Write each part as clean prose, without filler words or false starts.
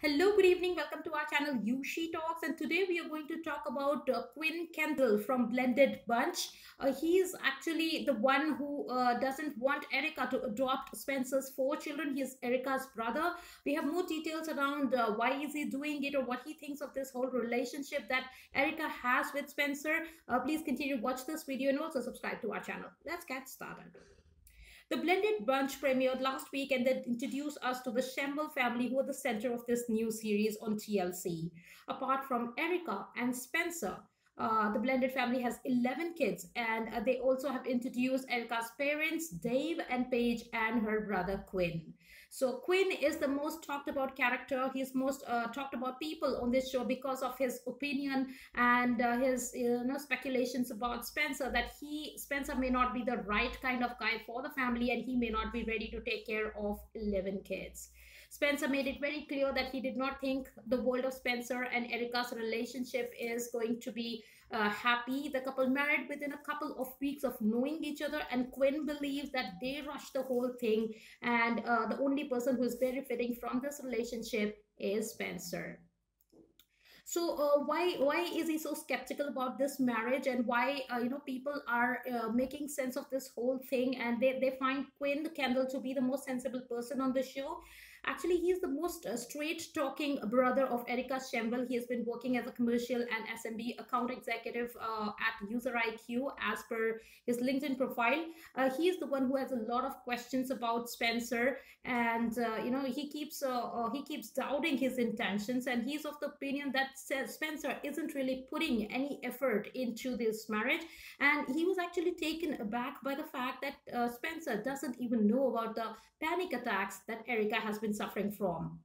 Hello, good evening. Welcome to our channel Yushi Talks, and today we are going to talk about Quinn Kendall from Blended Bunch. He's actually the one who doesn't want Erica to adopt Spencer's 4 children. He's Erica's brother. We have more details around why is he doing it or what he thinks of this whole relationship that Erica has with Spencer. Please continue to watch this video and also subscribe to our channel. Let's get started. The Blended Bunch premiered last week and then introduced us to the Shamble family, who are the center of this new series on TLC. Apart from Erica and Spencer, the Blended family has 11 kids, and they also have introduced Erica's parents, Dave and Paige, and her brother Quinn. So Quinn is the most talked about character. He's most talked about people on this show because of his opinion and his speculations about Spencer, that Spencer may not be the right kind of guy for the family and he may not be ready to take care of 11 kids. Spencer made it very clear that he did not think the world of Spencer and Erica's relationship is going to be happy. The couple married within a couple of weeks of knowing each other, and Quinn believes that they rushed the whole thing, and the only person who is benefiting from this relationship is Spencer. So why is he so skeptical about this marriage, and why people are making sense of this whole thing, and they find Quinn Kendall to be the most sensible person on the show? Actually, he is the most straight-talking brother of Erica Shamble. He has been working as a commercial and SMB account executive at User IQ, as per his LinkedIn profile. He is the one who has a lot of questions about Spencer, and he keeps doubting his intentions, and he's of the opinion that Spencer isn't really putting any effort into this marriage, and he was actually taken aback by the fact that Spencer doesn't even know about the panic attacks that Erica has been suffering from.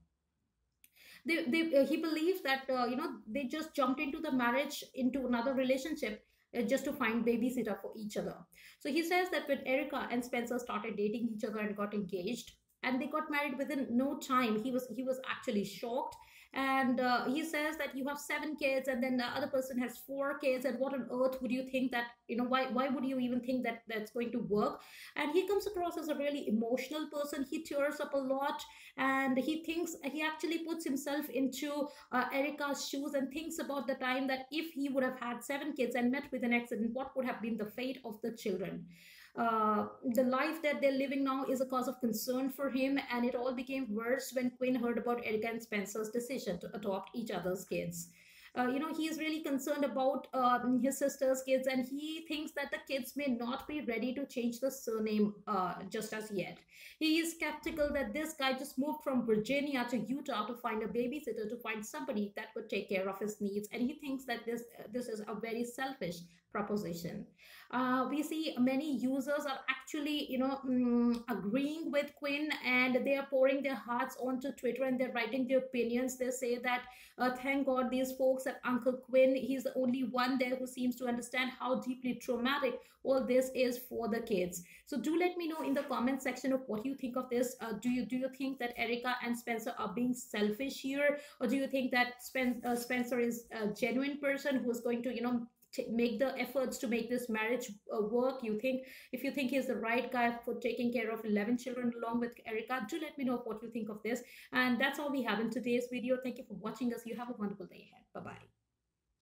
He believes that they just jumped into the marriage, into another relationship, just to find babysitter for each other. So he says that when Erica and Spencer started dating each other and got engaged and they got married within no time, he was actually shocked. And he says that you have 7 kids and then the other person has 4 kids, and what on earth would you think that, why would you even think that that's going to work? And he comes across as a really emotional person. He tears up a lot, and he actually puts himself into Erica's shoes and thinks about the time that if he would have had 7 kids and met with an accident, what would have been the fate of the children. The life that they're living now is a cause of concern for him, and it all became worse when Quinn heard about Erica and Spencer's decision to adopt each other's kids. He is really concerned about his sister's kids, and he thinks that the kids may not be ready to change the surname just as yet. He is skeptical that this guy just moved from Virginia to Utah to find a babysitter, to find somebody that would take care of his needs, and he thinks that this is a very selfish proposition. We see many users are actually agreeing with Quinn, and they are pouring their hearts onto Twitter and they're writing their opinions. They say that thank God these folks at Uncle Quinn, he's the only one there who seems to understand how deeply traumatic all this is for the kids. So do let me know in the comment section of what you think of this. Do you think that Erica and Spencer are being selfish here, or do you think that Spencer is a genuine person who is going to make the efforts to make this marriage work? If you think he's the right guy for taking care of 11 children along with Erica, do let me know what you think of this. And that's all we have in today's video. Thank you for watching us. You have a wonderful day ahead. Bye bye.